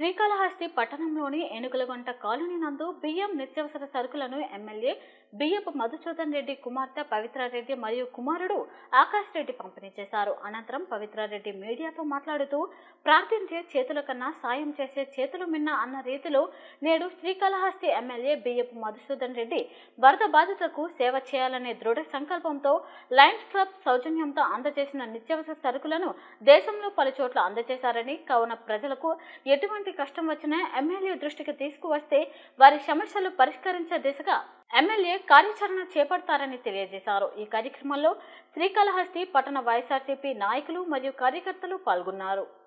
శ్రీకాళహస్తి పట్టణంలోని ఏనుగులగుంట కాలనీ నందు బియ్యం నిత్యావసర సరుకులను ఎమ్మెల్యే బియ్యపు మధుసూదన్ రెడ్డి కుమార్తె పవిత్రారెడ్డి మరియు కుమారుడు ఆకాష్ రెడ్డి పంపిణీ చేశారు. అనంతరం పవిత్రారెడ్డి మీడియాతో మాట్లాడుతూ ప్రార్థించే చేతుల కన్నా సాయం చేసే చేతులు మిన్న అన్న రీతిలో నేడు శ్రీకాళహస్తి ఎమ్మెల్యే బియ్యపు మధుసూదన్ రెడ్డి వరద బాధితులకు సేవ చేయాలనే దృఢ సంకల్పంతో లయన్స్ క్లబ్ సౌజన్యంతో అందజేసిన నిత్యావసర సరుకులను దేశంలో పలుచోట్ల అందజేశారని, కావున ప్రజలకు ఎటువంటి కష్టం వచ్చినా ఎమ్మెల్యే దృష్టికి తీసుకువస్తే వారి సమస్యలు పరిష్కరించే దిశగా ఎమ్మెల్యే కార్యాచరణ చేపడతారని తెలియజేశారు. ఈ కార్యక్రమంలో శ్రీకాళహస్తి పట్టణ వైఎస్ఆర్సీపీ నాయకులు మరియు కార్యకర్తలు పాల్గొన్నారు.